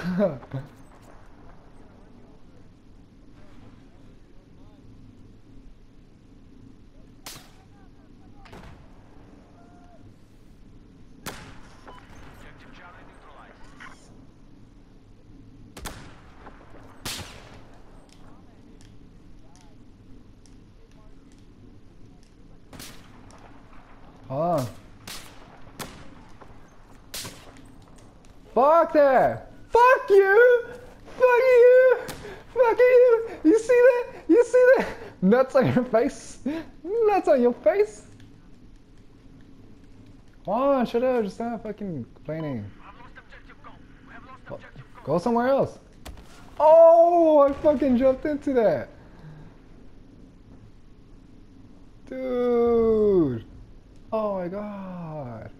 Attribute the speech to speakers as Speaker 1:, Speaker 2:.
Speaker 1: Hold on. Fuck that! Fuck you! Fuck you! Fuck you! You see that? You see that? Nuts on your face? Nuts on your face? Come on, shut up. Just stop fucking complaining. Go somewhere else. Oh, I fucking jumped into that. Dude. Oh my god.